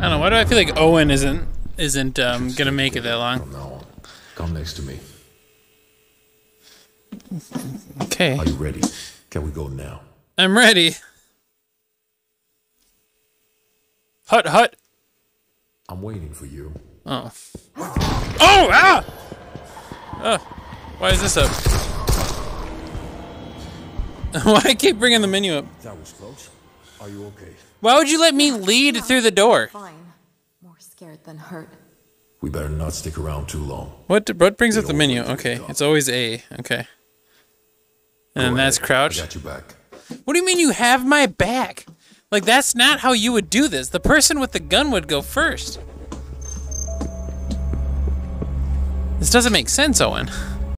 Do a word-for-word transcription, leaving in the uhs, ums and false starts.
I don't know. Why do I feel like Owen isn't isn't um, gonna make it that long? From now on, come next to me. Okay. Are you ready? Can we go now? I'm ready. Hut, hut. I'm waiting for you. Oh. Oh, ah! Oh, why is this up? Why I keep bringing the menu up? That was close. Are you okay? Why would you let me lead through the door? Fine. More scared than hurt. We better not stick around too long. What what brings up the menu? Okay, it's always A. Okay. And then that's crouch. I got you back. What do you mean you have my back? Like, that's not how you would do this. The person with the gun would go first. This doesn't make sense, Owen.